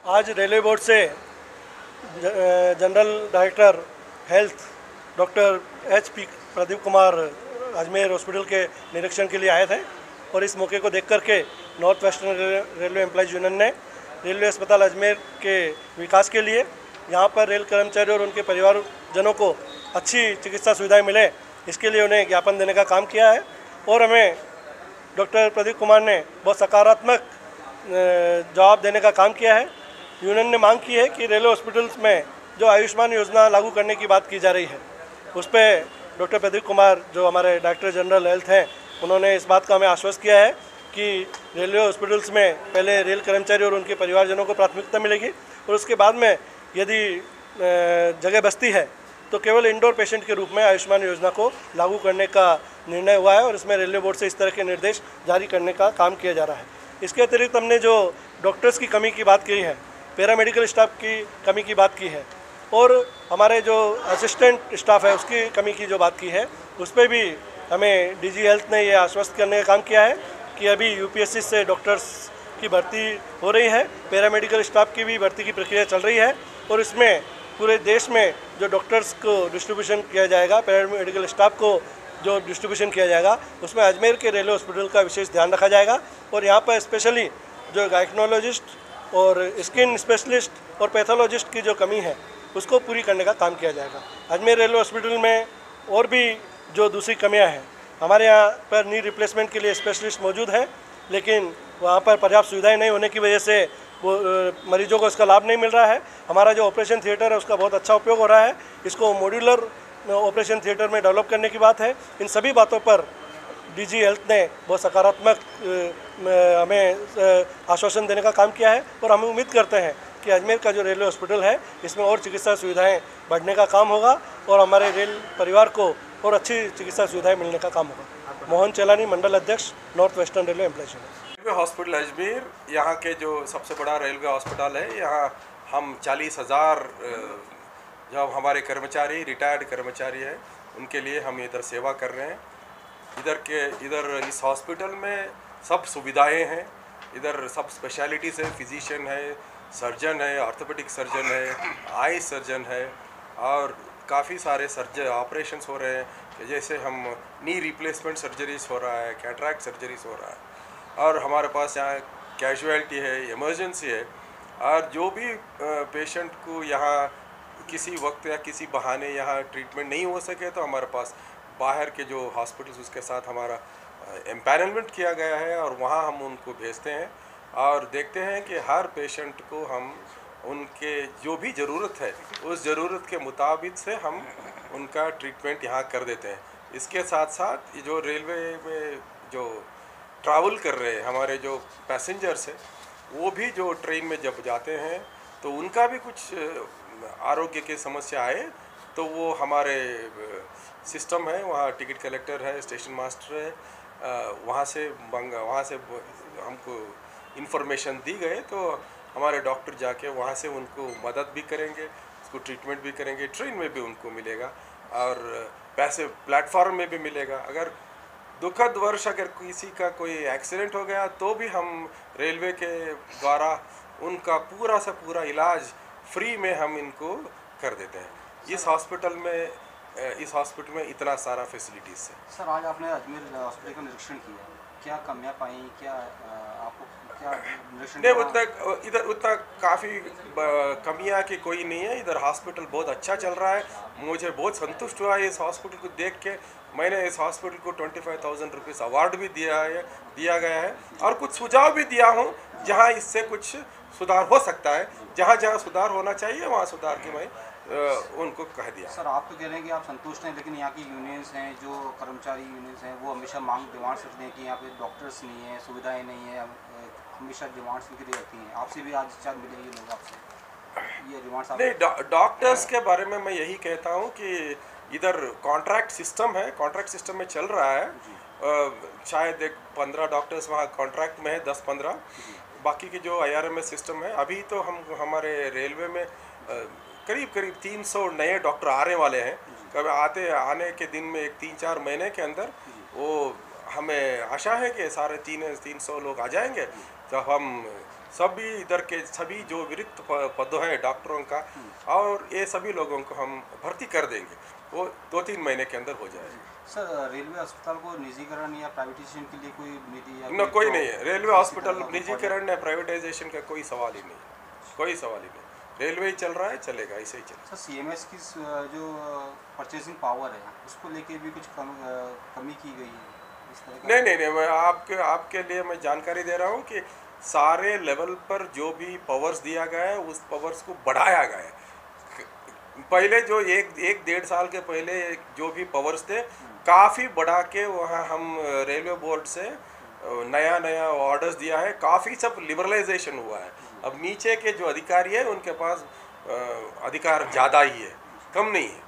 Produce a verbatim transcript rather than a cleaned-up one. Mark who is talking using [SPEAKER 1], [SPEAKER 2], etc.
[SPEAKER 1] आज Railway Board से general director health doctor H P Pradeep Kumar Ajmer hospital के निरीक्षण के लिए आए थे और इस मौके को देख करके North Western Railway Employees Union ने रेलवे अस्पताल अजमेर के विकास के लिए यहाँ पर रेल कर्मचारी और उनके परिवारजनों को अच्छी चिकित्सा सुविधाएं मिले, इसके लिए उन्हें ज्ञापन देने का काम किया है। और हमें डॉक्टर प्रदीप कुमार ने बहुत सकारात्मक जवाब देने का काम किया है। यूनियन ने मांग की है कि रेलवे हॉस्पिटल्स में जो आयुष्मान योजना लागू करने की बात की जा रही है, उस पर डॉक्टर प्रदीप कुमार जो हमारे डायरेक्टर जनरल हेल्थ हैं, उन्होंने इस बात का हमें आश्वस्त किया है कि रेलवे हॉस्पिटल्स में पहले रेल कर्मचारी और उनके परिवारजनों को प्राथमिकता मिलेगी और उसके बाद में यदि जगह बचती है तो केवल इंडोर पेशेंट के रूप में आयुष्मान योजना को लागू करने का निर्णय हुआ है और इसमें रेलवे बोर्ड से इस तरह के निर्देश जारी करने का काम किया जा रहा है। इसके अतिरिक्त हमने जो डॉक्टर्स की कमी की बात की है, पैरामेडिकल स्टाफ की कमी की बात की है और हमारे जो असिस्टेंट स्टाफ है उसकी कमी की जो बात की है, उस पर भी हमें डीजी हेल्थ ने ये आश्वस्त करने का काम किया है कि अभी यूपीएससी से डॉक्टर्स की भर्ती हो रही है, पैरामेडिकल स्टाफ की भी भर्ती की प्रक्रिया चल रही है और इसमें पूरे देश में जो डॉक्टर्स को डिस्ट्रीब्यूशन किया जाएगा, पैरामेडिकल स्टाफ को जो डिस्ट्रीब्यूशन किया जाएगा, उसमें अजमेर के रेलवे हॉस्पिटल का विशेष ध्यान रखा जाएगा और यहाँ पर स्पेशली जो गायकोनोलॉजिस्ट और स्किन स्पेशलिस्ट और पैथोलॉजिस्ट की जो कमी है उसको पूरी करने का काम किया जाएगा। अजमेर रेलवे हॉस्पिटल में और भी जो दूसरी कमियां हैं, हमारे यहाँ पर नी रिप्लेसमेंट के लिए स्पेशलिस्ट मौजूद हैं, लेकिन वहाँ पर पर्याप्त सुविधाएं नहीं होने की वजह से वो मरीजों को इसका लाभ नहीं मिल रहा है। हमारा जो ऑपरेशन थिएटर है उसका बहुत अच्छा उपयोग हो रहा है, इसको मॉड्यूलर ऑपरेशन थिएटर में डेवलप करने की बात है। इन सभी बातों पर डीजी हेल्थ ने बहुत सकारात्मक हमें आश्वासन देने का काम किया है और हम उम्मीद करते हैं कि अजमेर का जो रेलवे हॉस्पिटल है इसमें और चिकित्सा सुविधाएं बढ़ने का काम होगा और हमारे रेल परिवार को और अच्छी चिकित्सा सुविधाएं मिलने का काम होगा। मोहन चेलानी, मंडल अध्यक्ष, North Western Railway Employees Union.
[SPEAKER 2] Railway hospital Ajmer यहाँ के जो सबसे बड़ा रेलवे हॉस्पिटल है, यहाँ हम चालीस हज़ार जो हमारे कर्मचारी रिटायर्ड कर्मचारी हैं उनके लिए हम इधर सेवा कर रहे हैं। इधर के इधर इस हॉस्पिटल में सब सुविधाएं हैं, इधर सब स्पेशलिटीज़ है, फिजिशियन है, सर्जन है, ऑर्थोपेडिक सर्जन है, आई सर्जन है और काफ़ी सारे सर्जन ऑपरेशंस हो रहे हैं, जैसे हम नी रिप्लेसमेंट सर्जरीज हो रहा है, कैटरैक्ट सर्जरीज हो रहा है और हमारे पास यहाँ कैजुअलिटी है, इमरजेंसी है और जो भी पेशेंट को यहाँ किसी वक्त या किसी बहाने यहाँ ट्रीटमेंट नहीं हो सके तो हमारे पास बाहर के जो हॉस्पिटल्स उसके साथ हमारा एम्पैनलमेंट किया गया है और वहाँ हम उनको भेजते हैं और देखते हैं कि हर पेशेंट को हम उनके जो भी ज़रूरत है उस ज़रूरत के मुताबिक से हम उनका ट्रीटमेंट यहाँ कर देते हैं। इसके साथ साथ जो रेलवे में जो ट्रैवल कर रहे हैं हमारे जो पैसेंजर्स हैं, वो भी जो ट्रेन में जब जाते हैं तो उनका भी कुछ आरोग्य की समस्या आए तो वो हमारे सिस्टम है, वहाँ टिकट कलेक्टर है, स्टेशन मास्टर है, वहाँ से मंगा वहाँ से हमको इन्फॉर्मेशन दी गए तो हमारे डॉक्टर जाके वहाँ से उनको मदद भी करेंगे, उसको ट्रीटमेंट भी करेंगे, ट्रेन में भी उनको मिलेगा और पैसे प्लेटफॉर्म में भी मिलेगा। अगर दुखद वर्ष अगर किसी का कोई एक्सीडेंट हो गया तो भी हम रेलवे के द्वारा उनका पूरा सा पूरा इलाज फ्री में हम इनको कर देते हैं। इस हॉस्पिटल में इस हॉस्पिटल में इतना सारा फैसिलिटीज़ है।
[SPEAKER 3] सर, आज आपने अजमेर हॉस्पिटल का निरीक्षण किया, क्या कमियां पाई, क्या आपको क्या निरीक्षण?
[SPEAKER 2] नहीं, उतना इधर उतना काफ़ी कमियां की कोई नहीं है। इधर हॉस्पिटल बहुत अच्छा चल रहा है, मुझे बहुत संतुष्ट हुआ है इस हॉस्पिटल को देख के। मैंने इस हॉस्पिटल को twenty five thousand rupees award भी दिया है दिया गया है और कुछ सुझाव भी दिया हूँ जहाँ इससे कुछ सुधार हो सकता है। जहाँ जहाँ सुधार होना चाहिए वहाँ सुधार की मैं उनको कह दिया।
[SPEAKER 3] सर, आप तो कह रहे हैं कि आप संतुष्ट हैं, लेकिन यहाँ की यूनियंस हैं, जो कर्मचारी यूनियंस हैं, वो हमेशा मांग डिमांड्स रखते हैं कि यहाँ पे डॉक्टर्स नहीं है, सुविधाएं नहीं है, हमेशा डिमांड्स उनकी रहती हैं। आपसे भी आज शायद मिलेंगे लोग आपसे, ये डिमांड्स आप
[SPEAKER 2] नहीं। डॉक्टर्स के बारे में मैं यही कहता हूँ कि इधर कॉन्ट्रैक्ट सिस्टम है, कॉन्ट्रैक्ट सिस्टम में चल रहा है। शायद एक पंद्रह डॉक्टर्स वहाँ कॉन्ट्रैक्ट में है, दस पंद्रह, बाकी की जो I R M S system है। अभी तो हम हमारे रेलवे में करीब करीब तीन सौ नए डॉक्टर आने वाले हैं। कभी आते आने के दिन में एक तीन चार महीने के अंदर वो हमें आशा है कि सारे तीन तीन सौ लोग आ जाएंगे। तो हम सभी इधर के सभी जो रिक्त प- पद हैं डॉक्टरों का, और ये सभी लोगों को हम भर्ती कर देंगे, वो दो तीन महीने के अंदर हो जाएगा।
[SPEAKER 3] सर रेलवे अस्पताल को निजीकरण या प्राइवेटाइजेशन के लिए कोई नीति या
[SPEAKER 2] न कोई
[SPEAKER 3] तो
[SPEAKER 2] नहीं है, रेलवे
[SPEAKER 3] किसी
[SPEAKER 2] हॉस्पिटल
[SPEAKER 3] तरह का कोई
[SPEAKER 2] निजीकरण या प्राइवेटाइजेशन का कोई सवाल ही नहीं है, कोई सवाल ही नहीं। रेलवे ही चल रहा है, चलेगा, ऐसे ही चलेगा।
[SPEAKER 3] सर सीएमएस की स- जो परचेसिंग पावर है उसको लेके भी कुछ कम, अ, कमी की गई है इस तरह का?
[SPEAKER 2] नहीं नहीं नहीं, मैं आपके आपके लिए मैं जानकारी दे रहा हूँ कि सारे लेवल पर जो भी पावर्स दिया गया है उस पावर्स को बढ़ाया गया है। पहले जो एक एक डेढ़ साल के पहले जो भी पावर्स थे काफ़ी बढ़ा के वहाँ हम रेलवे बोर्ड से नया नया ऑर्डर्स दिया है, काफ़ी सब लिबरलाइजेशन हुआ है। अब नीचे के जो अधिकारी है उनके पास अ, अधिकार ज़्यादा ही है, कम नहीं है।